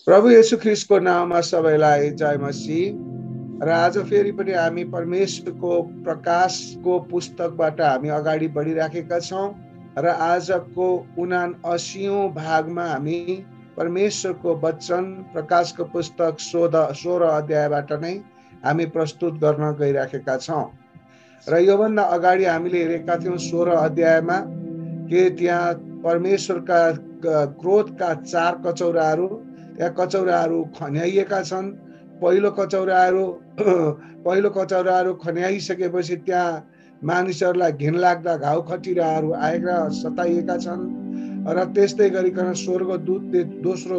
प्रभु येशू ख्रिस्टको नाममा सबैलाई जय मसीह। र आज फेरि पनि हामी परमेश्वरको प्रकाशको पुस्तकबाट हामी अगाडि बढिराखेका छौँ र आजको 79औं भागमा हामी परमेश्वरको वचन प्रकाशको पुस्तक 16 अध्यायबाट नै हामी प्रस्तुत गर्न गइराखेका छौँ। र योभन्दा अगाडि हामीले हेरेका थियौँ 16 अध्यायमा के त्यहाँ परमेश्वरका क्रोधका 4 कचौराहरू, त्यहाँ कचौराहरू खन्याइएका छन्। पहिलो कचौराहरू खन्याइसकेपछि त्यहाँ मानिसहरूलाई घिनलाग्दा घाउ खटिराहरू आएका सताइएका छन्। र त्यस्तै गरिकन स्वर्गदूतले दोस्रो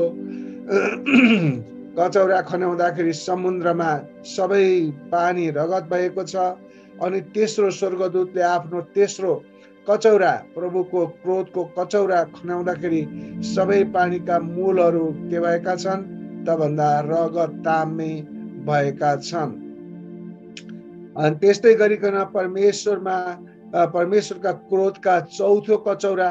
कचौरा खन्याउँदाखेरि समुद्रमा सबै पानी रगत भएको छ। अनि तेस्रो स्वर्गदूतले आफ्नो तेस्रो कचौरा, प्रभुको क्रोधको कचौरा खन्याउँदाखेरि सबै पानीका मूलहरू के भएका छन् त भन्दा रगत ताम्ने भएका छन्। अनि त्यस्तै गरिकन परमेश्वरका क्रोधका चौथो कचौरा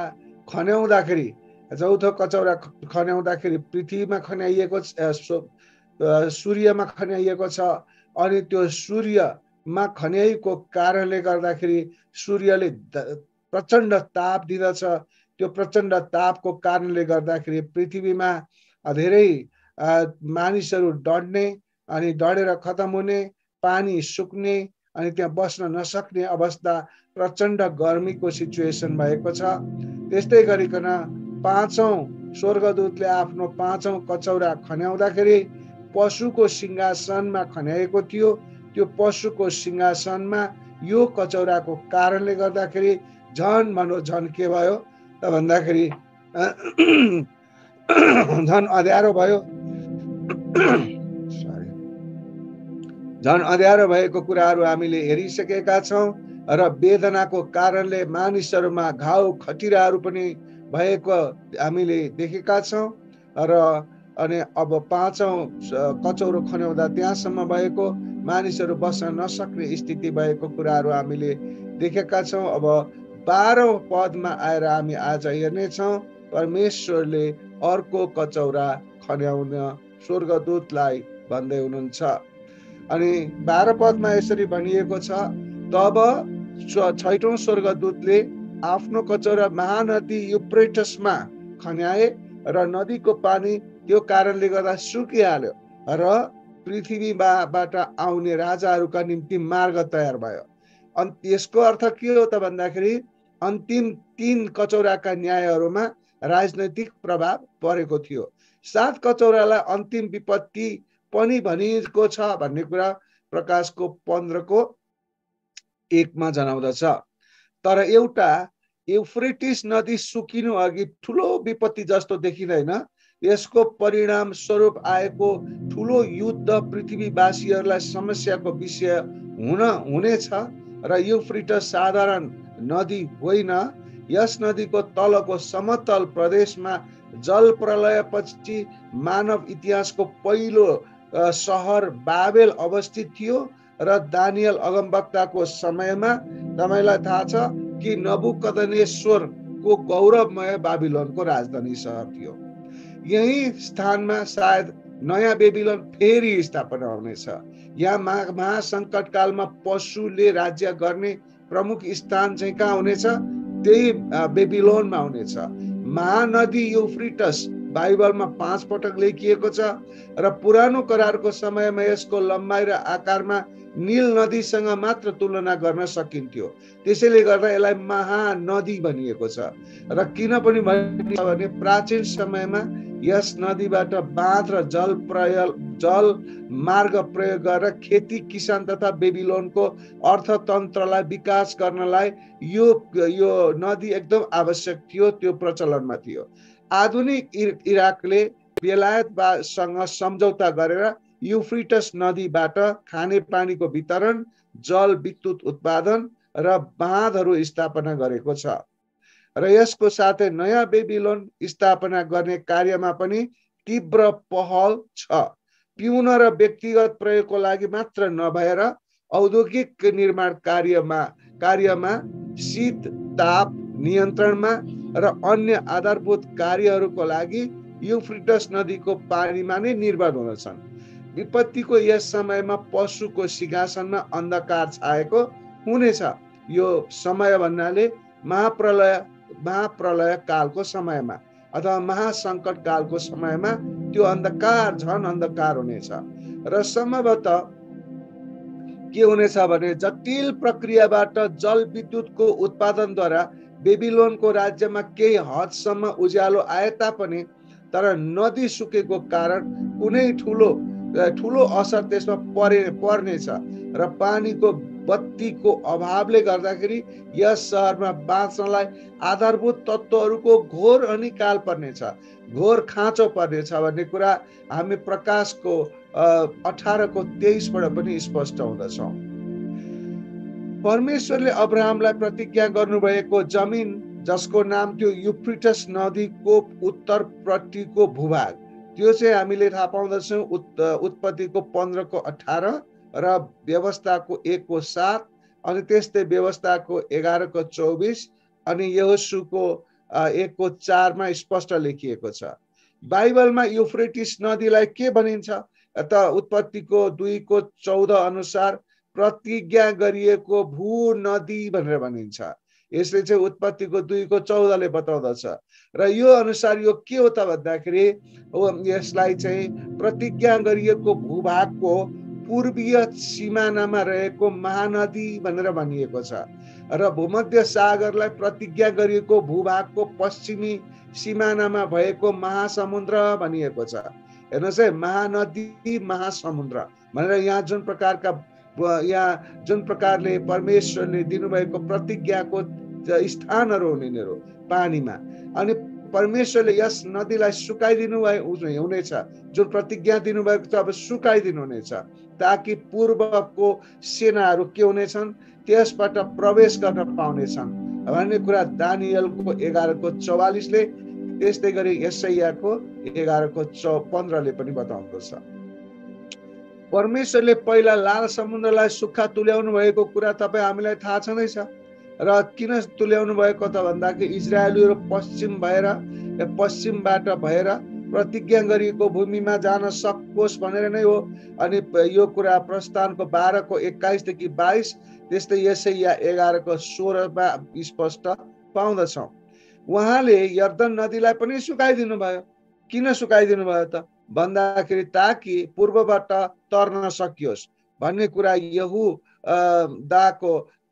खन्याउँदाखेरि पृथ्वीमा खन्याइएको, सूर्यमा खन्याइएको छ। अनि त्यो सूर्यमा खन्याइएको कारणले गर्दाखेरि सूर्यले प्रचण्ड ताप दिँदछ। त्यो प्रचण्ड तापको कारणले गर्दाखेरि पृथ्वीमा धेरै मानिसहरू डढ्ने अनि डढेर खतम हुने, पानी सुक्ने अनि त्यहाँ बस्न नसक्ने अवस्था, प्रचण्ड गर्मीको सिचुएसन भएको छ। त्यस्तै गरिकन पाँचौं स्वर्गदूतले आफ्नो पाँचौं कचौरा खन्याउँदाखेरि पशुको सिंहासनमा खन्याएको थियो। त्यो पशुको सिंहासनमा यो कचौराको कारणले गर्दाखेरि झन् के भयो त भन्दाखेरि झन् अँध्यारो भयो। झन् अँध्यारो भएको कुराहरू हामीले हेरिसकेका छौँ। र वेदनाको कारणले मानिसहरूमा घाउ खटिराहरू पनि भएको हामीले देखेका छौँ। र अनि अब पाँचौं कचौरो खन्याउँदा त्यहाँसम्म भएको मानिसहरू बस्न नसक्ने स्थिति भएको कुराहरू हामीले देखेका छौँ। अब 12औं पदमा आएर हामी आज हेर्नेछौँ परमेश्वरले अर्को कचौरा खन्याउन स्वर्गदूतलाई भन्दै हुनुहुन्छ। अनि 12 पदमा यसरी भनिएको छ, तब 6औं स्वर्गदूतले आफ्नो कचौरा महानदी युफ्रेटसमा खन्याए र नदीको पानी त्यो कारणले गर्दा सुकिहाल्यो र पृथ्वीबाट आउने राजाहरूका निम्ति मार्ग तयार भयो। अनि यसको अर्थ के हो त भन्दाखेरि अन्तिम 3 कचौराका न्यायहरूमा राजनैतिक प्रभाव परेको थियो। 7 कचौरालाई अन्तिम विपत्ति पनि भनिएको छ भन्ने कुरा प्रकाशको 15:1 जनाउँदछ। तर एउटा युफ्रेटिस नदी सुकिनु अघि ठुलो विपत्ति जस्तो देखिँदैन। यसको परिणाम स्वरूप आएको ठुलो युद्ध पृथ्वीवासीहरूलाई समस्याको विषय हुनेछ। र युफ्रेटस साधारण नदी होइन। यस नदीको तलको समतल प्रदेशमा जल प्रलयपछि मानव इतिहासको पहिलो सहर बाबेल अवस्थित थियो। र दानियल अगमवक्ताको समयमा तपाईलाई थाहा छ कि नबुकदनेश्वरको गौरवमय बाबिलोनको राजधानी सहर थियो। यही स्थानमा सायद नयाँ बेबिलोन फेरि स्थापना हुनेछ। यहाँ महासङ्कट कालमा पशुले राज्य गर्ने प्रमुख स्थान चाहिँ कहाँ हुनेछ? त्यही बेबिलोनमा हुनेछ। महानदी युफ्रेटस बाइबलमा 5 पटक लेखिएको छ र पुरानो करारको समयमा यसको लम्बाइ र आकारमा नील नदीसँग मात्र तुलना गर्न सकिन्थ्यो। त्यसैले गर्दा यसलाई महानदी भनिएको छ। र किन पनि भनिन्छ भने प्राचीन समयमा यस नदीबाट बाँध र जल मार्ग प्रयोग गरेर खेती किसान तथा बेबिलोनको अर्थतन्त्रलाई विकास गर्नलाई यो नदी एकदम आवश्यक थियो, त्यो प्रचलनमा थियो। आधुनिक इराकले बेलायतसँग सम्झौता गरेर युफ्रेटस नदीबाट खाने पानीको वितरण, जल विद्युत उत्पादन र बाँधहरू स्थापना गरेको छ। र यसको साथै नयाँ बेबिलोन स्थापना गर्ने कार्यमा पनि तीव्र पहल छ। पिउन र व्यक्तिगत प्रयोगको लागि मात्र नभएर औद्योगिक निर्माण कार्यमा शीत ताप नियन्त्रणमा र अन्य आधारभूत कार्यहरूको लागि युफ्रेटस नदीको पानीमा नै निर्भर हुनेछन्। विपत्तिको यस समयमा पशुको सिंहासनमा अन्धकार छाएको हुनेछ। यो समय भन्नाले महाप्रलय कालको समयमा अथवा महासङ्कट कालको समयमा त्यो अन्धकार झन् अन्धकार हुनेछ। र सम्भवतः के हुनेछ भने जटिल प्रक्रियाबाट जलविद्युतको उत्पादनद्वारा बेबिलोनको राज्यमा केही हदसम्म उज्यालो आए तापनि तर नदी सुकेको कारण कुनै ठुलो असर त्यसमा पर्नेछ र पानीको बत्तीको अभावले गर्दाखेरि यस सहरमा बाँच्नलाई आधारभूत तत्त्वहरूको घोर अनिकाल पर्नेछ, घोर खाँचो पर्नेछ भन्ने कुरा हामी प्रकाशको 18:23बाट पनि स्पष्ट हुँदछौँ। परमेश्वरले अब्राहमलाई प्रतिज्ञा गर्नुभएको जमिन जसको नाम थियो युफ्रेटस नदीको उत्तरपट्टिको भूभाग, त्यो चाहिँ हामीले थाहा पाउँदछौँ उत्पत्तिको 15:18 र व्यवस्थाको 1:7 अनि त्यस्तै व्यवस्थाको 11:24 अनि यहोशूको 1:4 स्पष्ट लेखिएको छ। बाइबलमा युफ्रेटिस नदीलाई के भनिन्छ त उत्पत्तिको 2:14 अनुसार प्रतिज्ञा गरिएको भू नदी भनेर भनिन्छ। यसले चाहिँ उत्पत्तिको 2:14ले बताउँदछ र यो अनुसार यो के हो त भन्दाखेरि यसलाई चाहिँ प्रतिज्ञा गरिएको भूभागको पूर्वीय सिमानामा रहेको महानदी भनेर भनिएको छ र भूमध्य सागरलाई प्रतिज्ञा गरिएको भूभागको पश्चिमी सिमानामा भएको महासमुद्र भनिएको छ। हेर्नुहोस् है, महानदी महासमुद्र भनेर यहाँ जुन प्रकारले परमेश्वरले दिनुभएको प्रतिज्ञाको स्थानहरू हुनेहरू पानीमा, अनि परमेश्वरले यस नदीलाई सुकाइदिनु हुनेछ, जुन प्रतिज्ञा दिनुभएको छ अब सुकाइदिनु हुनेछ ताकि पूर्वको सेनाहरू के हुनेछन् त्यसबाट प्रवेश गर्न पाउनेछन् भन्ने कुरा दानियलको 11:44ले त्यस्तै गरी यशायाको 11:15ले पनि बताउँदछ। परमेश्वरले पहिला लाल समुद्रलाई सुक्खा तुल्याउनु भएको कुरा तपाईँ हामीलाई थाहा छँदैछ र किन तुल्याउनु भएको त भन्दाखेरि इजरायलीहरू पश्चिमबाट भएर प्रतिज्ञा गरिएको भूमिमा जान सकोस् भनेर नै हो। अनि यो कुरा प्रस्थानको 12:21देखि 22 त्यस्तै यशाया 11:16मा स्पष्ट पाउँदछौँ। उहाँले यर्दन नदीलाई पनि सुकाइदिनु भयो। किन सुकाइदिनु भयो त भन्दाखेरि ताकि पूर्वबाट तर्न सकियोस् भन्ने कुरा यहुदाको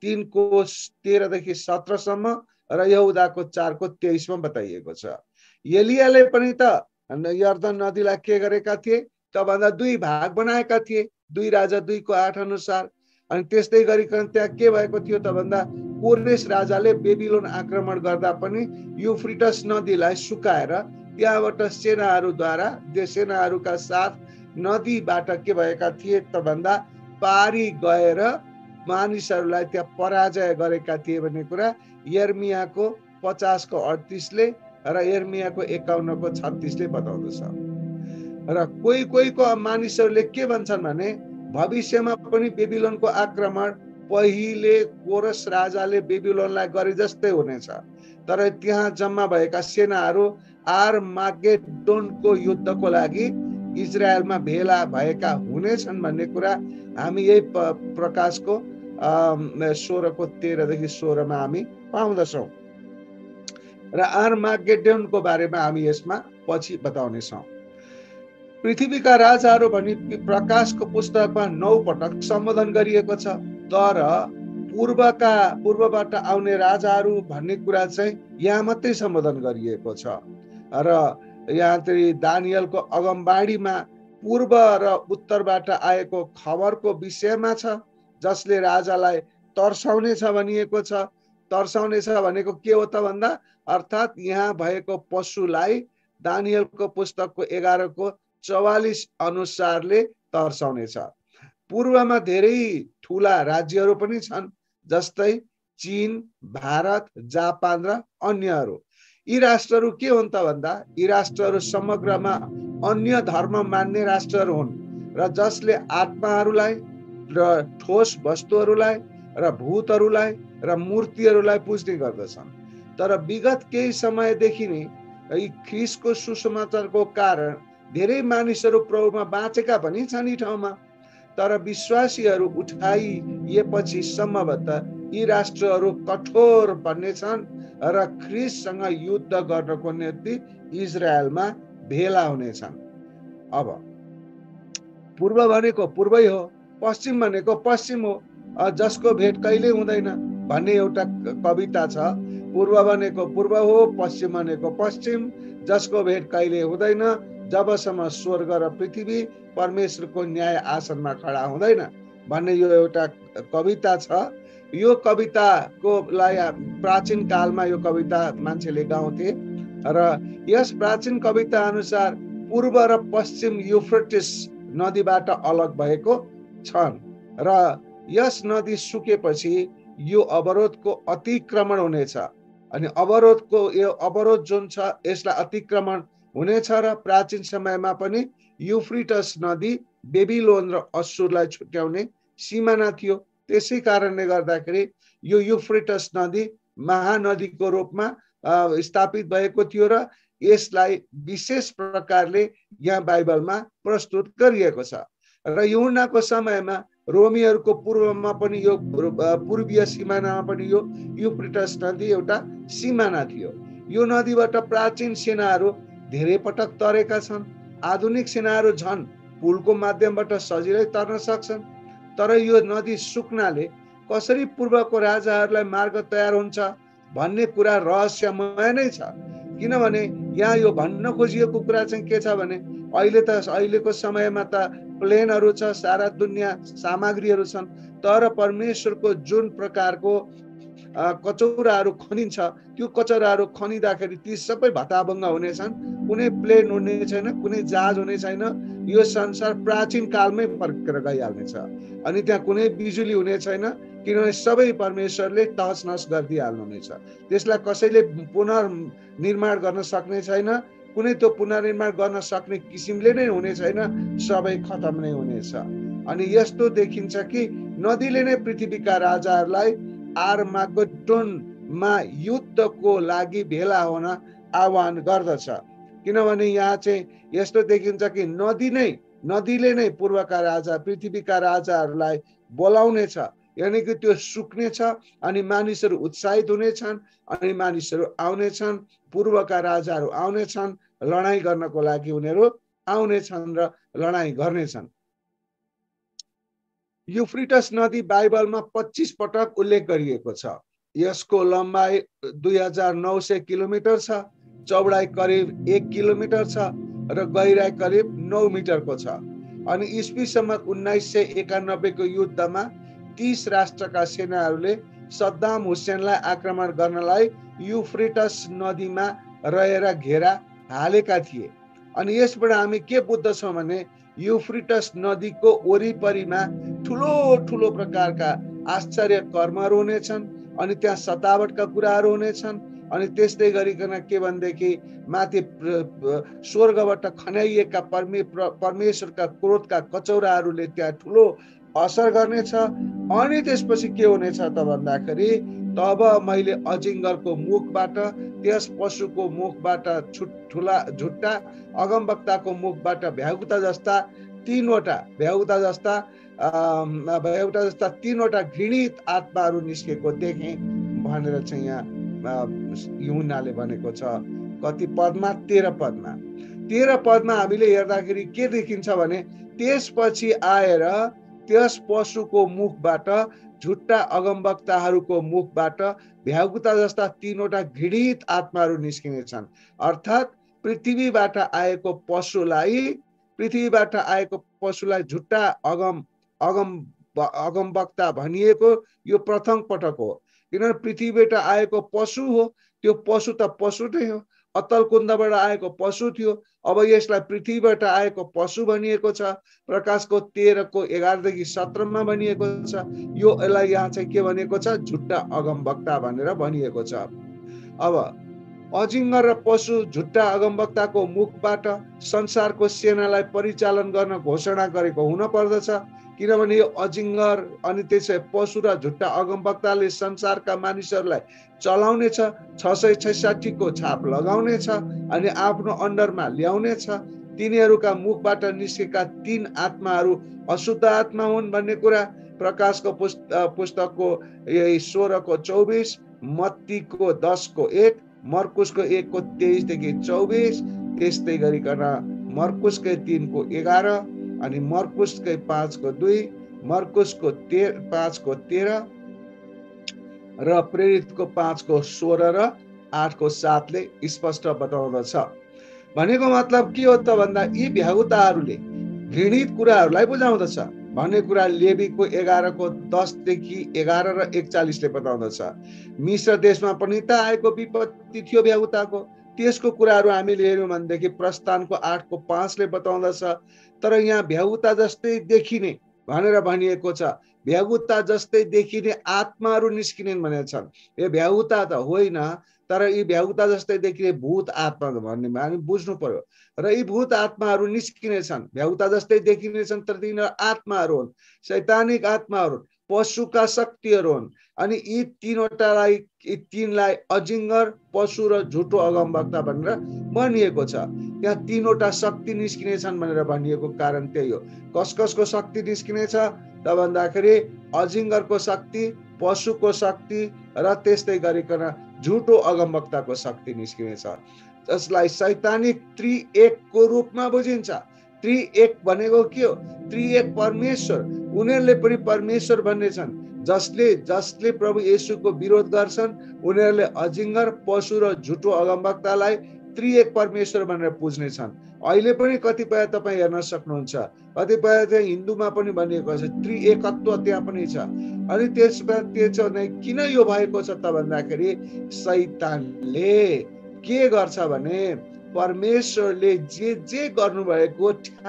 3:13देखि 17सम्म र यहुदाको 4:23मा बताइएको छ। एलियाले पनि त यर्दन नदीलाई के गरेका थिए त भन्दा 2 भाग बनाएका थिए 2 राजा 2:8 अनुसार। अनि त्यस्तै गरिकन त्यहाँ के भएको थियो त भन्दा कोरेस राजाले बेबिलोन आक्रमण गर्दा पनि युफ्रेटस नदीलाई सुकाएर त्यहाँबाट सेनाहरूका साथ नदीबाट के भएका थिए त भन्दा पारी गएर मानिसहरूलाई त्यहाँ पराजय गरेका थिए भन्ने कुरा यर्मियाको 50:38ले र यर्मियाको 51:36ले बताउँदछ। र कोहीको मानिसहरूले के भन्छन् भने भविष्यमा पनि बेबिलोनको आक्रमण पहिले कोरस राजाले बेबिलोनलाई गरे जस्तै हुनेछ, तर त्यहाँ जम्मा भएका सेनाहरू आर्मागेड्डोनको युद्धको लागि इजरायलमा भेला भएका हुनेछन् भन्ने कुरा हामी यही प्रकाशको 16:13देखि 16मा हामी पाउँदछौँ र आर्मागेड्डोनको बारेमा हामी यसमा पछि बताउनेछौँ। पृथ्वीका राजाहरू भनी प्रकाशको पुस्तकमा 9 पटक सम्बोधन गरिएको छ, तर पूर्वबाट आउने राजाहरू भन्ने कुरा चाहिँ यहाँ मात्रै सम्बोधन गरिएको छ र यहाँ चाहिँ दानियलको अगमबाणीमा पूर्व र उत्तरबाट आएको खबरको विषयमा छ जसले राजालाई तर्साउनेछ भनिएको छ। तर्साउनेछ भनेको के हो त भन्दा अर्थात् यहाँ भएको पशुलाई दानियलको पुस्तकको 11:44 अनुसारले तर्साउनेछ। पूर्वमा धेरै ठुला राज्यहरू पनि छन् जस्तै चीन, भारत, जापान र अन्यहरू। यी राष्ट्रहरू के हुन् त भन्दा यी राष्ट्रहरू समग्रमा अन्य धर्म मान्ने राष्ट्रहरू हुन् र जसले आत्माहरूलाई र ठोस वस्तुहरूलाई र भूतहरूलाई र मूर्तिहरूलाई पुज्ने गर्दछन्। तर विगत केही समयदेखि नै यी ख्रीष्टको सुसमाचारको कारण धेरै मानिसहरू प्रभुमा बाँचेका पनि छन् यी ठाउँमा। तर विश्वासीहरू उठाइएपछि सम्भवतः यी राष्ट्रहरू कठोर बन्नेछन् र ख्रीष्टसँग युद्ध गर्नको निम्ति इजरायलमा भेला हुनेछन्। अब पूर्व भनेको पूर्वै हो, पश्चिम भनेको पश्चिम हो, जसको भेट कहिले हुँदैन भन्ने एउटा कविता छ। पूर्व भनेको पूर्व हो, पश्चिम भनेको पश्चिम, जसको भेट कहिले हुँदैन जबसम्म स्वर्ग र पृथ्वी परमेश्वरको न्याय आसनमा खडा हुँदैन भन्ने यो एउटा कविता छ। यो कविताको प्राचीन कालमा यो कविता मान्छेले गाउँथे र यस प्राचीन कविता अनुसार पूर्व र पश्चिम युफ्रेटिस नदीबाट अलग भएको छन् र यस नदी सुकेपछि यो अवरोधको अतिक्रमण हुनेछ। अनि यो अवरोध जुन छ यसलाई अतिक्रमण हुनेछ र प्राचीन समयमा पनि युफ्रेटस नदी बेबिलोन र असुरलाई छुट्याउने सिमाना थियो। त्यसै कारणले गर्दाखेरि यो युफ्रेटस नदी महानदीको रूपमा स्थापित भएको थियो र यसलाई विशेष प्रकारले यहाँ बाइबलमा प्रस्तुत गरिएको छ। र यूहन्नाको समयमा रोमीहरूको पूर्वमा पनि यो पूर्वीय सिमानामा पनि यो युफ्रेटस नदी एउटा सिमाना थियो। यो नदीबाट प्राचीन सेनाहरू धेरै पटक तरेका छन्। आधुनिक सेनाहरू झन् पुलको माध्यमबाट सजिलै तर्न सक्छन्। तर यो नदी सुक्नाले कसरी पूर्वको राजाहरूलाई मार्ग तयार हुन्छ भन्ने कुरा रहस्यमय नै छ। किनभने यहाँ यो भन्न खोजिएको कुरा चाहिँ के छ भने अहिलेको समयमा त प्लेनहरू छ, सारा दुनियाँ सामग्रीहरू छन्, तर परमेश्वरको जुन प्रकारको कचौराहरू खनिन्छ त्यो कचौराहरू खनिँदाखेरि ती सबै भताभङ्ग हुनेछन्। कुनै प्लेन हुने छैन, कुनै जहाज हुने छैन। यो संसार प्राचीन कालमै फर्केर गइहाल्नेछ। अनि त्यहाँ कुनै बिजुली हुने छैन, किनभने सबै परमेश्वरले तहस नहस गरिदिइहाल्नुहुनेछ। त्यसलाई कसैले पुनर्निर्माण गर्न सक्ने छैन। कुनै त्यो पुनर्निर्माण गर्न सक्ने किसिमले नै हुने छैन, सबै खतम नै हुनेछ। अनि यस्तो देखिन्छ कि नदीले नै पृथ्वीका राजाहरूलाई आर्मागेड्डोनमा युद्धको लागि भेला हुन आह्वान गर्दछ। किनभने यहाँ चाहिँ यस्तो देखिन्छ कि नदीले नै पूर्वका राजा पृथ्वीका राजाहरूलाई बोलाउनेछ, यानि कि त्यो सुक्नेछ अनि मानिसहरू उत्साहित हुनेछन् अनि मानिसहरू आउनेछन्, पूर्वका राजाहरू आउनेछन्, लडाईँ गर्नको लागि उनीहरू आउनेछन् र लडाईँ गर्नेछन्। युफ्रेटस नदी बाइबलमा 25 पटक उल्लेख गरिएको छ। यसको लम्बाइ 2900 किलोमिटर छ, चौडाइ करिब 1 किलोमिटर छ र गहिराई करिब 9 मिटरको छ। अनि इस्वी सम्मत 1991 को युद्धमा 30 राष्ट्रका सेनाहरूले सद्दाम हुसेनलाई आक्रमण गर्नलाई युफ्रेटस नदीमा रहेर घेरा हालेका थिए। अनि यसबाट हामी के बुझ्दछौँ भने युफ्रेटस नदीको वरिपरिमा ठुलो ठुलो प्रकारका आश्चर्य कर्महरू हुनेछन् अनि त्यहाँ सतावटका कुराहरू हुनेछन्। अनि त्यस्तै गरिकन के भनेदेखि माथि स्वर्गबाट खन्याइएका परमेश्वरका क्रोधका कचौराहरूले त्यहाँ ठुलो असर गर्नेछ। अनि त्यसपछि के हुनेछ त भन्दाखेरि तब मैले अजिङ्गरको मुखबाट, त्यस पशुको मुखबाट ठुला झुट्टा अगमवक्ताको मुखबाट भ्यागुता जस्ता तीनवटा घृणित आत्माहरू निस्केको देखेँ भनेर चाहिँ यहाँ यूहन्नाले भनेको छ। कति पदमा? 13 पदमा। 13 पदमा हामीले हेर्दाखेरि के देखिन्छ भने त्यसपछि आएर त्यस पशुको मुखबाट, झुट्टा अगमवक्ताहरूको मुखबाट भ्यागुता जस्ता 3वटा घृणित आत्माहरू निस्किनेछन्। अर्थात् पृथ्वीबाट आएको पशुलाई झुट्टा अगमवक्ता भनिएको यो प्रथम पटक हो। किनभने पृथ्वीबाट आएको पशु हो, त्यो पशु त पशु नै हो, अतल कुण्डबाट आएको पशु थियो। अब यसलाई पृथ्वीबाट आएको पशु भनिएको छ। प्रकाशको 13:11-17 भनिएको छ। यसलाई यहाँ चाहिँ के भनिएको छ? झुट्टा अगमवक्ता भनेर भनिएको छ। अब अजिङ्गर र पशु झुट्टा अगमवक्ताको मुखबाट संसारको सेनालाई परिचालन गर्न घोषणा गरेको हुन पर्दछ, किनभने यो अजिङ्गर अनि त्यसै पशु र झुट्टा अगमवक्ताले संसारका मानिसहरूलाई चलाउनेछ, 666 को छाप लगाउनेछ अनि आफ्नो अन्डरमा ल्याउनेछ। तिनीहरूका मुखबाट निस्केका 3 आत्माहरू अशुद्ध आत्मा हुन् भन्ने कुरा प्रकाशको पुस्तकको 16 को 24, मत्तीको 10 को 1, मर्कुसको 1 को 23 देखि 24, त्यस्तै गरिकन मर्कुसकै 3 को 11 अनि मर्कुसकै 5 को 2, मर्कुसको 5 को 13 र प्रेरितको 5 को 16 र 8 को 7 ले स्पष्ट बताउँदछ। भनेको मतलब के हो त भन्दा यी भ्यागुताहरूले घृणित कुराहरूलाई बुझाउँदछ भन्ने कुरा लेवीको 11 को 10 देखि 11 र 41 ले बताउँदछ। मिश्र देशमा पनि त आएको विपत्ति थियो भ्यागुताको, त्यसको कुराहरू हामीले हेर्यौँ भनेदेखि प्रस्थानको 8 को 5 ले बताउँदछ। तर यहाँ भ्यागुता जस्तै देखिने भनेर भनिएको छ, भ्यागुता जस्तै देखिने आत्माहरू निस्किनेन् भनेका छन्। यो भ्यागुता त होइन, तर यी भ्यागुता जस्तै देखिने भूत आत्मा भन्ने हामी बुझ्नु पर्यो। र यी भूत आत्माहरू निस्किने छन्, भ्यागुता जस्तै देखिने छन्, तर तिनीहरू आत्माहरू हुन्, शैतानिक आत्माहरू, पशुका शक्तिहरू हुन्। अनि यी तीनलाई अजिङ्गर, पशु र झुटो अगमवक्ता भनेर भनिएको छ। त्यहाँ 3वटा शक्ति निस्किने छन् भनेर भनिएको कारण त्यही हो। कसको शक्ति निस्किने छ त भन्दाखेरि अजिङ्गरको शक्ति, पशुको शक्ति र त्यस्तै गरिकन झुटो अगमवक्ताको शक्ति निस्किनेछ, जसलाई शैतानिक त्रिएकको रूपमा बुझिन्छ। त्रिएक भनेको के हो? त्रिएक परमेश्वर, उनीहरूले पनि परमेश्वर भन्ने छन्। जसले प्रभु येशूको विरोध गर्छन् उनीहरूले अजिङ्गर, पशु र झुटो अगमवक्तालाई त्रिएक परमेश्वर भनेर पुज्ने छन्। अहिले पनि कतिपय तपाईँ हेर्न सक्नुहुन्छ, कतिपय चाहिँ हिन्दूमा पनि भनिएको छ त्रिएकत्व त्यहाँ पनि छ। अनि त्यसमा त्यो चाहिँ किन यो भएको छ त भन्दाखेरि शैतानले के गर्छ भने परमेश्वरले जे गर्नुभएको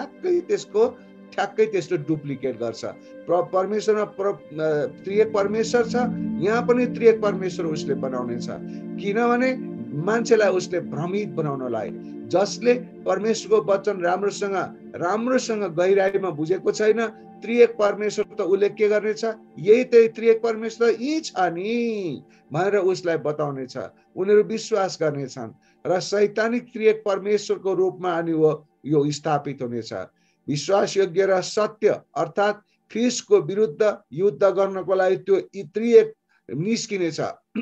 ठ्याक्कै त्यस्तो डुप्लिकेट गर्छ। परमेश्वरमा त्रिएक परमेश्वर छ, यहाँ पनि त्रिएक परमेश्वर उसले बनाउने छ, किनभने मान्छेलाई उसले भ्रमित बनाउनलाई। जसले परमेश्वरको वचन राम्रोसँग गहिराईमा बुझेको छैन, त्रिएक परमेश्वर त उसले के गर्नेछ, यही त्यही त्रिएक परमेश्वर यी छ नि भनेर उसलाई बताउने छ। उनीहरू विश्वास गर्नेछन् र शैतानिक त्रिएक परमेश्वरको रूपमा अनि यो स्थापित हुनेछ। विश्वास योग्य र सत्य अर्थात् ख्रिस्टको विरुद्ध युद्ध गर्नको लागि त्यो त्रिएक निस्किनेछ।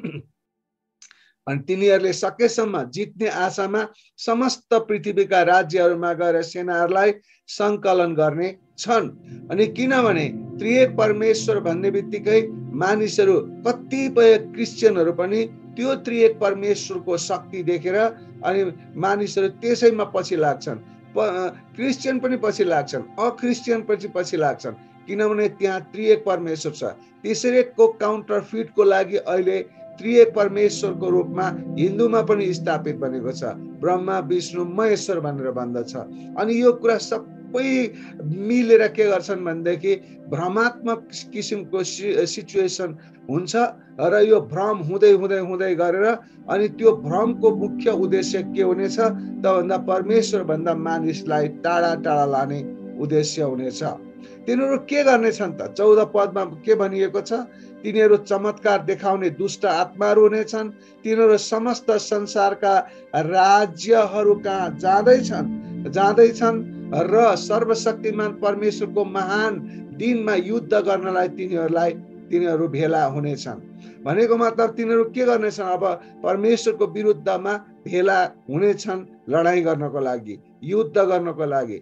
अनि तिनीहरूले सकेसम्म जित्ने आशामा समस्त पृथ्वीका राज्यहरूमा गएर सेनाहरूलाई सङ्कलन गर्ने छन्। अनि किनभने त्रिएक परमेश्वर भन्ने बित्तिकै मानिसहरू, कतिपय क्रिस्चियनहरू पनि त्यो त्रिएक परमेश्वरको शक्ति देखेर अनि मानिसहरू त्यसैमा पछि लाग्छन्। क्रिस्चियन पनि पछि लाग्छन्, अक्रिस्चियन पछि लाग्छन्, किनभने त्यहाँ त्रिएक परमेश्वर छ। त्यसैको काउन्टरफिटको लागि अहिले त्रिएक परमेश्वरको रूपमा हिन्दूमा पनि स्थापित बनेको छ, ब्रह्मा विष्णु महेश्वर भनेर भन्दछ। अनि यो कुरा सबै मिलेर के गर्छन् भनेदेखि भ्रमात्मक किसिमको सिचुएसन हुन्छ र यो भ्रम हुँदै गरेर अनि त्यो भ्रमको मुख्य उद्देश्य के हुनेछ त भन्दा परमेश्वर भन्दा मानिसलाई टाढा लाने उद्देश्य हुनेछ। तिनीहरू के गर्नेछन् त? 14 पदमा के भनिएको छ? तिनीहरू चमत्कार देखाउने दुष्ट आत्माहरू हुनेछन्। तिनीहरू समस्त संसारका राज्यहरू कहाँ जाँदैछन् र सर्वशक्तिमान परमेश्वरको महान दिनमा युद्ध गर्नलाई तिनीहरू भेला हुनेछन्। भनेको मतलब तिनीहरू के गर्नेछन्? अब परमेश्वरको विरुद्धमा भेला हुनेछन्, लडाई गर्नको लागि, युद्ध गर्नको लागि।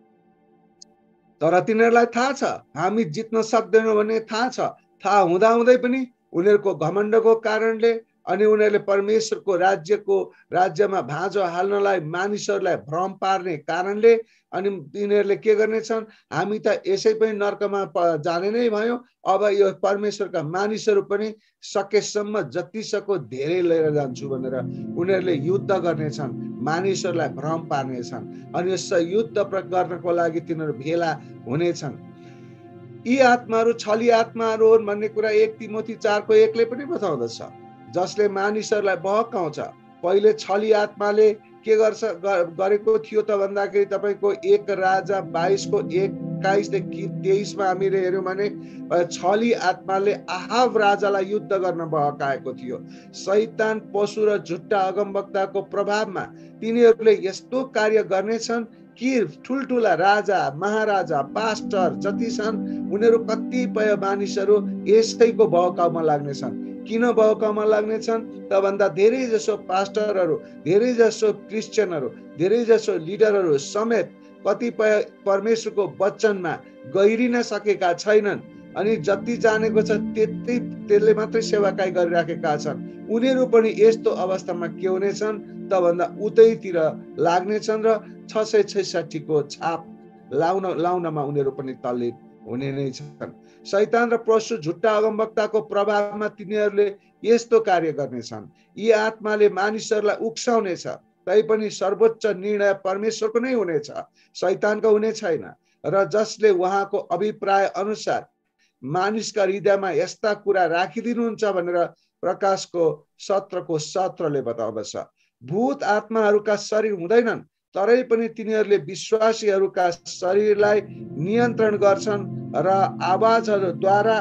तर तिनीहरूलाई थाहा छ हामी जित्न सक्दैनौँ भन्ने थाहा छ। थाहा हुँदाहुँदै पनि उनीहरूको घमण्डको कारणले अनि उनीहरूले परमेश्वरको राज्यमा भाँजो हाल्नलाई मानिसहरूलाई भ्रम पार्ने कारणले अनि तिनीहरूले के गर्नेछन्, हामी त यसै पनि नर्कमा जाने नै भयौँ, अब यो परमेश्वरका मानिसहरू पनि सकेसम्म जतिसक्दो धेरै लिएर जान्छु भनेर उनीहरूले युद्ध गर्नेछन्, मानिसहरूलाई भ्रम पार्नेछन्। अनि यस युद्ध गर्नको लागि तिनीहरू भेला हुनेछन्। यी आत्माहरू छली आत्माहरू हुन् भन्ने कुरा 1 तिमोथी 4 को 1 ले पनि बताउँदछ, जसले मानिसहरूलाई बहकाउँछ पहिले छली आत्माले के गरेको थियो त भन्दाखेरि तपाईको 1 राजा 22:21 देखि 23 मा हामीले हेर्यौं भने छली आत्माले आहाब राजालाई युद्ध गर्न बहकाएको थियो। शैतान, पशु र झुट्टा अगमवक्ताको प्रभावमा तिनीहरूले यस्तो कार्य गर्नेछन् कि ठुलठुला राजा, महाराजा, पास्टर जति छन् उनीहरू कतिपय मानिसहरू यसैको बहकाउमा लाग्नेछन्। किन बहकाउमा लाग्नेछन् त भन्दा धेरै जसो पास्टरहरू, धेरै जसो क्रिस्चियनहरू, धेरै जसो लिडरहरू समेत कतिपय परमेश्वरको वचनमा गहिरिन सकेका छैनन् अनि जति जानेको छ त्यसले मात्रै सेवाकाई गरिराखेका छन्। उनीहरू पनि यस्तो अवस्थामा के हुनेछन् त भन्दा उतैतिर लाग्नेछन् र 666 को छाप लाउनमा उनीहरू पनि तल्लीन हुने नै छन्। शैतान र पशु झुट्टा अगमवक्ताको प्रभावमा तिनीहरूले यस्तो कार्य गर्नेछन्। यी आत्माले मानिसहरूलाई उक्साउनेछ, तैपनि सर्वोच्च निर्णय परमेश्वरको नै हुनेछ, शैतानको हुने छैन। र जसले उहाँको अभिप्राय अनुसार मानिसका हृदयमा यस्ता कुरा राखिदिनुहुन्छ भनेर प्रकाशको 17:17 बताउँदछ। भूत आत्माहरूका शरीर हुँदैनन्, तरै पनि तिनीहरूले विश्वासीहरूका शरीरलाई नियन्त्रण गर्छन् र आवाजहरूद्वारा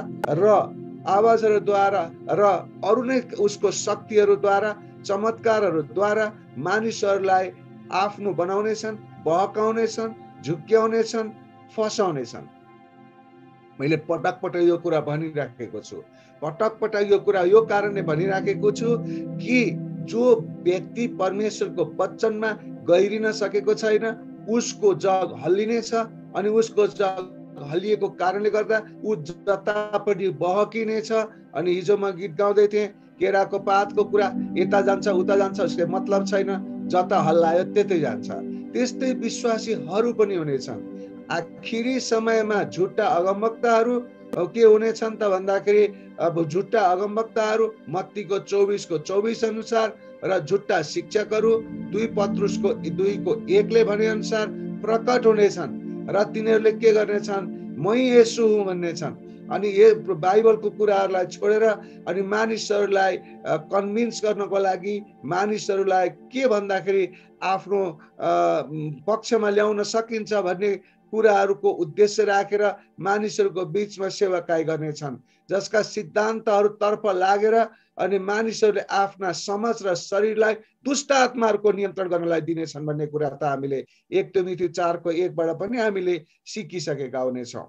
र अरू नै उसको शक्तिहरूद्वारा, चमत्कारहरूद्वारा मानिसहरूलाई आफ्नो बनाउनेछन्, बहकाउनेछन्, झुक्क्याउनेछन्, फसाउनेछन्। मैले पटक पटक यो कुरा भनिराखेको छु। पटक पटक यो कुरा यो कारणले भनिराखेको छु कि जो व्यक्ति परमेश्वरको वचनमा गहिरिन सकेको छैन उसको जग हल्लिनेछ अनि उसको जग हल्लिएको कारणले गर्दा ऊ जतापट्टि बहकिनेछ। अनि हिजो म गीत गाउँदै थिएँ, केराको पातको कुरा यता जान्छ उता जान्छ, उसले मतलब छैन, जता हल्लायो त्यतै जान्छ। त्यस्तै विश्वासीहरू पनि हुनेछन्। आखिरी समयमा झुट्टा अगमवक्ताहरू के हुनेछन् त भन्दाखेरि अब झुट्टा अगमवक्ताहरू मत्तीको 24:24 अनुसार र झुट्टा शिक्षकहरू 2 पत्रुसको 2:1 भने अनुसार प्रकट हुनेछन् र तिनीहरूले के गर्नेछन्, मै येशू हुँ भन्नेछन्। अनि यो बाइबलको कुराहरूलाई छोडेर अनि मानिसहरूलाई कन्भिन्स गर्नको लागि मानिसहरूलाई के भन्दाखेरि आफ्नो पक्षमा ल्याउन सकिन्छ भन्ने कुराहरूको उद्देश्य राखेर मानिसहरूको बीचमा सेवाकाई गर्नेछन्, जसका सिद्धान्तहरू तर्फ लागेर अनि मानिसहरूले आफ्ना समाज र शरीरलाई दुष्ट आत्माहरूको नियन्त्रण गर्नलाई दिनेछन् भन्ने कुरा त हामीले 1 तिमोथी 4:1 पनि हामीले सिकिसकेका हुनेछौँ।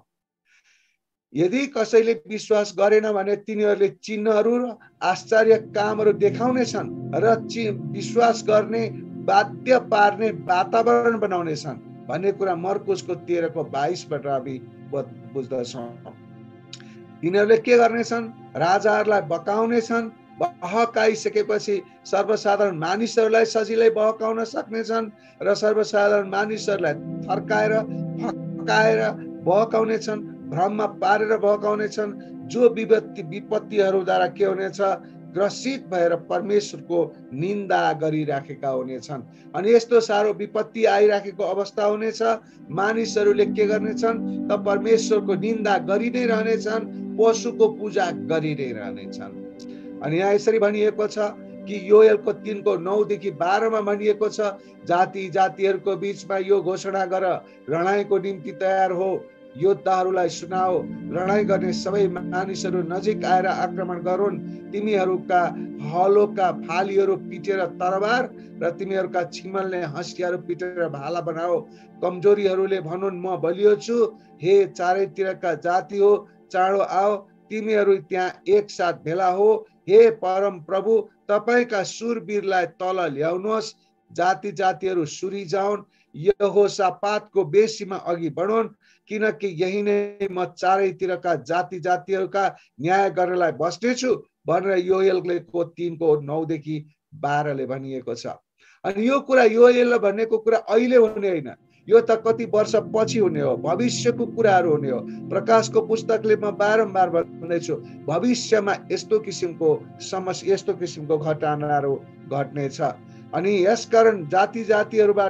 यदि कसैले विश्वास गरेन भने तिनीहरूले चिन्हहरू र आश्चर्य कामहरू देखाउनेछन् र विश्वास गर्ने बाध्य पार्ने वातावरण बनाउनेछन् भन्ने कुरा मर्कुसको 13:22 हामी बुझ्दछौँ। तिनीहरूले के गर्नेछन्, राजाहरूलाई बकाउनेछन्, बहकाइसकेपछि सर्वसाधारण मानिसहरूलाई सजिलै बहकाउन सक्नेछन् र सर्वसाधारण मानिसहरूलाई थर्काएर फकाएर बहकाउनेछन्, भ्रममा पारेर बहकाउनेछन्, जो विपत्तिहरूद्वारा के हुनेछ, ग्रसित भएर परमेश्वरको निन्दा गरिराखेका हुनेछन्। अनि यस्तो साह्रो विपत्ति आइराखेको अवस्था हुनेछ, मानिसहरूले के गर्नेछन् त परमेश्वरको निन्दा गरि नै रहनेछन्, पशुको पूजा गरि नै रहनेछन्। अनि यहाँ यसरी भनिएको छ कि योएलको 3:9 देखि 12 भनिएको छ, जाति जातिहरूको बीचमा यो घोषणा गर, लडाईँको निम्ति तयार हो, योद्धाहरूलाई सुनाओ, लडाईँ गर्ने सबै मानिसहरू नजिक आएर आक्रमण गरून्। तिमीहरूका हलोका फालीहरू पिटेर तरबार र तिमीहरूका छिमल्ने हँसियाहरू पिटेर भाला बनाओ। कमजोरीहरूले भनुन् म बलियो छु, हे चारैतिरका जाति हो चाँडो आओ, तिमीहरू त्यहाँ एकसाथ भेला हो, हे परम प्रभु तपाईका शूरवीरलाई तल ल्याउनुहोस्, जाति जातिहरू सुरी जाउन्, यहोशापातको बेसीमा अघि बढुन्, किनकि यही नै म चारैतिरका जाति जातिहरूका न्याय गर्नलाई बस्नेछु भनेर योएलको 3:9 देखि 12 भनिएको छ। अनि यो कुरा योएल भनेको कुरा अहिले हुने होइन, यो त कति वर्ष पछि हुने हो, भविष्यको कुराहरू हुने हो। प्रकाशको पुस्तकले म बारम्बार भन्दैछु, भविष्यमा यस्तो किसिमको समस्या, यस्तो किसिमको घटनाहरू घट्नेछ। अनि यसकारण जाति जातिहरूबाट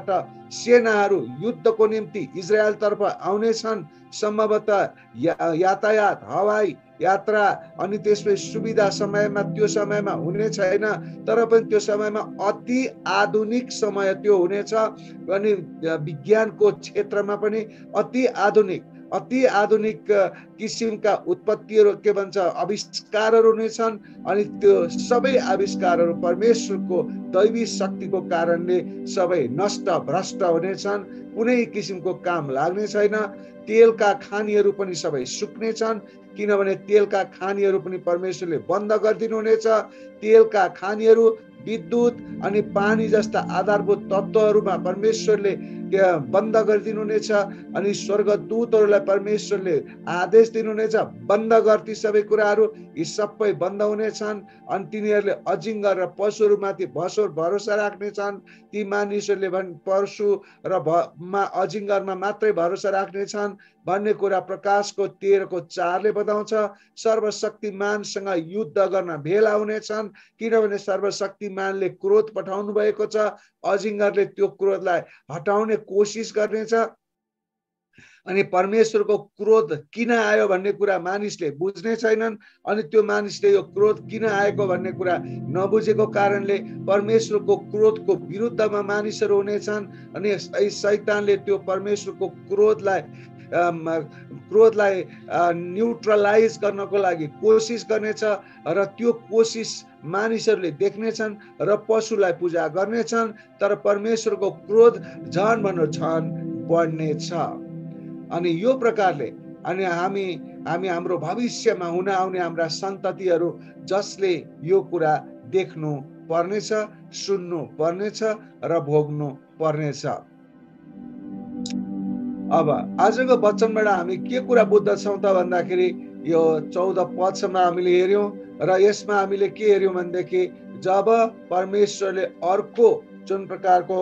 सेनाहरू युद्धको निम्ति इजरायलतर्फ आउनेछन्। सम्भवतः यातायात, हवाई यात्रा अनि त्यसपछि सुविधा समयमा त्यो समयमा हुने छैन, तर पनि त्यो समयमा अति आधुनिक समय त्यो हुनेछ। अनि विज्ञानको क्षेत्रमा पनि अति आधुनिक किसिमका उत्पत्तिहरू के भन्छ आविष्कारहरू हुनेछन्। अनि त्यो सबै आविष्कारहरू परमेश्वरको दैवी शक्तिको कारणले सबै नष्ट भ्रष्ट हुनेछन्, कुनै किसिमको काम लाग्ने छैन। तेलका खानीहरू पनि सबै सुक्नेछन्, किनभने तेलका खानीहरू पनि परमेश्वरले बन्द गरिदिनु हुनेछ। तेलका खानीहरू, विद्युत अनि पानी जस्ता आधारभूत तत्त्वहरूमा परमेश्वरले त्यहाँ बन्द गरिदिनु हुनेछ। अनि स्वर्गदूतहरूलाई परमेश्वरले आदेश दिनुहुनेछ, बन्द गर ती सबै कुराहरू, यी सबै बन्द हुनेछन्। अनि तिनीहरूले अजिङ्गर र पशुहरूमाथि भरोसा राख्नेछन्। ती मानिसहरूले पशु र अजिङ्गरमा मात्रै भरोसा राख्नेछन् भन्ने कुरा प्रकाशको 13:4ले बताउँछ। सर्वशक्तिमानसँग युद्ध गर्न भेला हुनेछन्, किनभने सर्वशक्तिमानले क्रोध पठाउनु भएको छ। अजिङ्गरले त्यो क्रोधलाई हटाउने कोसिस गर्नेछ। अनि परमेश्वरको क्रोध किन आयो भन्ने कुरा मानिसले बुझ्ने छैनन्। अनि त्यो मानिसले यो क्रोध किन आएको भन्ने कुरा नबुझेको कारणले परमेश्वरको क्रोधको विरुद्धमा मानिसहरू हुनेछन्। अनि शैतानले त्यो परमेश्वरको क्रोधलाई न्युट्रलाइज गर्नको लागि कोसिस गर्नेछ र त्यो कोसिस मानिसहरूले देख्नेछन् र पशुलाई पूजा गर्नेछन्। तर परमेश्वरको क्रोध झन् बढ्नेछ। अनि यो प्रकारले अनि हामी हाम्रो भविष्यमा हुन आउने हाम्रा सन्ततिहरू जसले यो कुरा देख्नु पर्नेछ, सुन्नु पर्नेछ र भोग्नु पर्नेछ। अब आजको वचनबाट हामी के कुरा बुझ्दछौँ त भन्दाखेरि यो 14 पदसम्म हामीले हेर्यौं र यसमा हामीले के हेर्यौं भनेदेखि जब परमेश्वरले अर्को जुन प्रकारको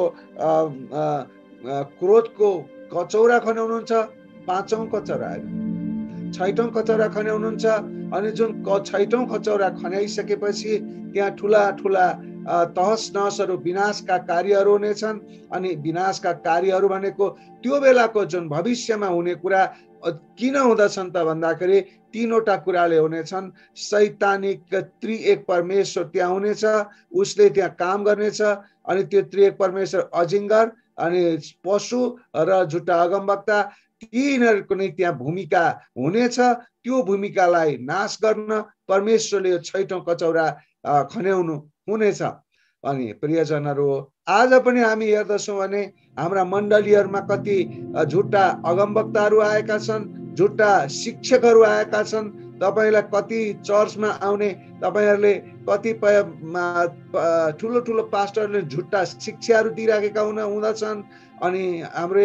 क्रोधको कचौरा खन्याउनुहुन्छ, 5औं कचौरा, 6औं कचौरा खन्याउनुहुन्छ। अनि जुन 6औं कचौरा खन्याइसकेपछि त्यहाँ ठुला तहस नहसहरू, विनाशका कार्यहरू हुनेछन्। अनि विनाशका कार्यहरू भनेको त्यो बेलाको जुन भविष्यमा हुने कुरा किन हुँदछन् त भन्दाखेरि 3वटा कुराले हुनेछन्। शैतानिक त्रिएक परमेश्वर त्यहाँ हुनेछ, उसले त्यहाँ काम गर्नेछ। अनि त्यो त्रिएक परमेश्वर अजिङ्गर अनि पशु र झुटा अगमवक्ता, तिनीहरूको नै त्यहाँ भूमिका हुनेछ। त्यो भूमिकालाई नाश गर्न परमेश्वरले यो 6औं कचौरा खन्याउनु हुनेछ। अनि प्रियजनहरू, आज पनि हामी हेर्दछौँ भने हाम्रा मण्डलीहरूमा कति झुटा अगमवक्ताहरू आएका छन्, झुटा शिक्षकहरू आएका छन्। तपाईलाई कति चर्चमा आउने तपाईँहरूले कतिपय ठुलो पास्टरले झुटा शिक्षाहरू दिइराखेका हुँदछन्। अनि हाम्रो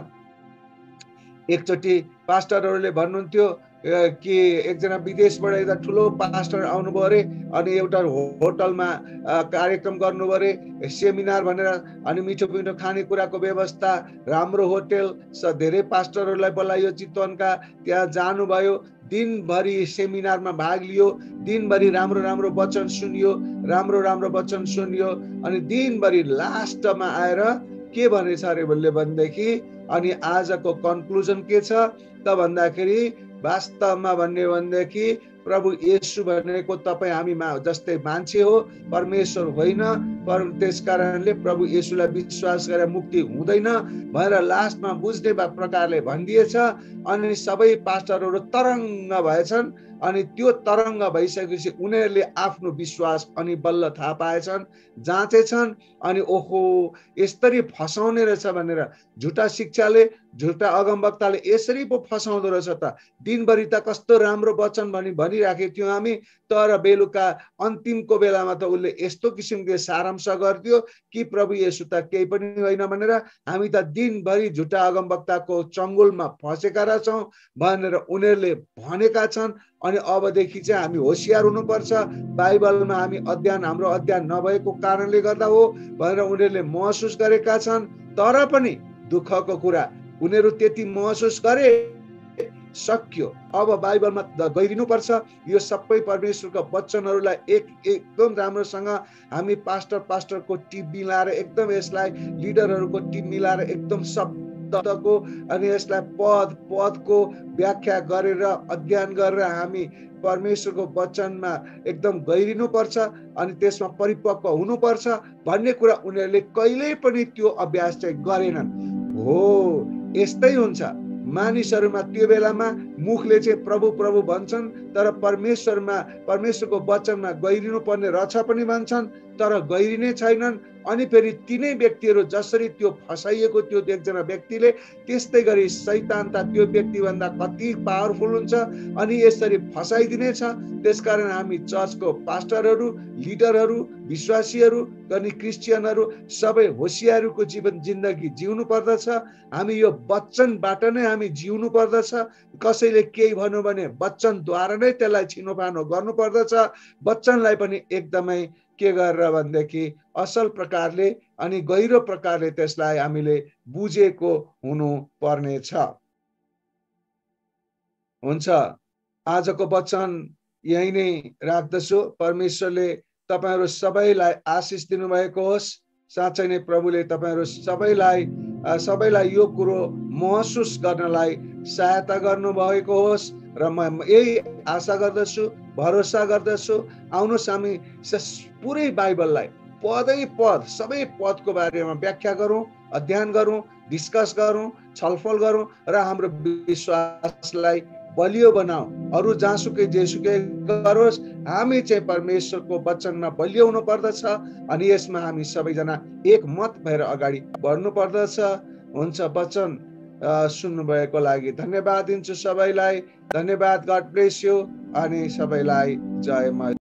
एकचोटि पास्टरहरूले भन्नुहुन्थ्यो कि एकजना विदेशबाट एउटा ठुलो पास्टर आउनुभयो अरे, अनि एउटा होटलमा कार्यक्रम गर्नुभयो अरे, सेमिनार भनेर। अनि मिठो खानेकुराको व्यवस्था, राम्रो होटल, धेरै पास्टरहरूलाई बोलाइयो चितवनका, त्यहाँ जानुभयो, दिनभरि सेमिनारमा भाग लियो, दिनभरि राम्रो वचन सुनियो, अनि दिनभरि लास्टमा आएर के भनेछ अरे भनेदेखि अनि आजको कन्क्लुजन के छ त भन्दाखेरि वास्तवमा भन्ने भनेदेखि प्रभु येशू भनेको तपाईँ हामी जस्तै मान्छे हो, परमेश्वर होइन। त्यस कारणले प्रभु येशूलाई विश्वास गरेर मुक्ति हुँदैन भनेर लास्टमा बुझ्ने प्रकारले भनिदिएछ। अनि सबै पास्टरहरू तरङ्ग भएछन्। अनि त्यो तरङ्ग भइसकेपछि उनीहरूले आफ्नो विश्वास अनि बल्ल थाहा पाएछन्, जाँचेछन्। अनि ओहो, यसरी फसाउने रहेछ भनेर झुटा शिक्षाले, झुटा अगमवक्ताले यसरी पो फसाउँदो रहेछ त। दिनभरि त कस्तो राम्रो वचन भनिराखेको थियौँ हामी, तर बेलुका अन्तिमको बेलामा त उसले यस्तो किसिमको सारांश गरिदियो कि प्रभु येशू त केही पनि होइन भनेर हामी त दिनभरि झुटा अगमवक्ताको चङ्गुलमा फसेका रहेछौँ भनेर उनीहरूले भनेका छन्। अनि अबदेखि चाहिँ हामी होसियार हुनुपर्छ, बाइबलमा हामी हाम्रो अध्ययन नभएको कारणले गर्दा हो भनेर उनीहरूले महसुस गरेका छन्। तर पनि दुःखको कुरा, उनीहरू त्यति महसुस गरे सक्यो। अब बाइबलमा गइदिनुपर्छ। यो सबै परमेश्वरको वचनहरूलाई एकदम राम्रोसँग हामी पास्टरको टिम मिलाएर एकदम यसलाई लिडरहरूको टिम मिलाएर एकदम शब्दको अनि यसलाई पदको व्याख्या गरेर अध्ययन गरेर हामी परमेश्वरको वचनमा एकदम गहिरिनुपर्छ अनि त्यसमा परिपक्व हुनुपर्छ भन्ने कुरा उनीहरूले कहिल्यै पनि त्यो अभ्यास चाहिँ गरेनन्। हो, यस्तै हुन्छ। मानिसहरूमा त्यो बेलामा मुखले चाहिँ प्रभु प्रभु भन्छन्, तर परमेश्वरको वचनमा गहिरिनु पर्ने रहेछ पनि भन्छन्, तर गहिरिने छैनन्। अनि फेरि तिनै व्यक्तिहरू जसरी त्यो फसाइएको थियो एकजना व्यक्तिले, त्यस्तै गरी शैतान त त्यो व्यक्तिभन्दा कति पावरफुल हुन्छ अनि यसरी फसाइदिनेछ। त्यसकारण हामी चर्चको पास्टरहरू, लिडरहरू, विश्वासीहरू अनि क्रिस्चियनहरू सबै होसियारीको जिन्दगी जिउनु पर्दछ। हामी यो वचनबाट नै हामी जिउनु पर्दछ। कसैले केही भन्यो भने वचनद्वारा नै त्यसलाई छिनोफानो गर्नु पर्दछ। वचनलाई पनि एकदमै के गरेर भनेदेखि असल प्रकारले अनि गहिरो प्रकारले त्यसलाई हामीले बुझेको हुनु पर्नेछ। हुन्छ, आजको वचन यही नै राख्दछु। परमेश्वरले तपाईहरु सबैलाई आशिष दिनुभएको होस्। साँच्चै नै प्रभुले तपाईहरु सबैलाई यो कुरो महसुस गर्नलाई सहायता गर्नुभएको होस् र म यही आशा गर्दछु, भरोसा गर्दछु। आउनुहोस् हामी पुरै बाइबललाई पदै पद सबै पदको बारेमा व्याख्या गरौँ, अध्ययन गरौँ, डिस्कस गरौँ, छलफल गरौँ र हाम्रो विश्वासलाई बलियो बनाऊ। अरू जहाँसुकै जेसुकै गरोस्, हामी चाहिँ परमेश्वरको वचनमा बलियो हुनु पर्दछ अनि यसमा हामी सबैजना एकमत भएर अगाडि बढ्नु पर्दछ। हुन्छ, वचन सुन्नु भएको लागि धन्यवाद दिन्छु सबैलाई। धन्यवाद, गॉड ब्लेस यू अनि सबैलाई जय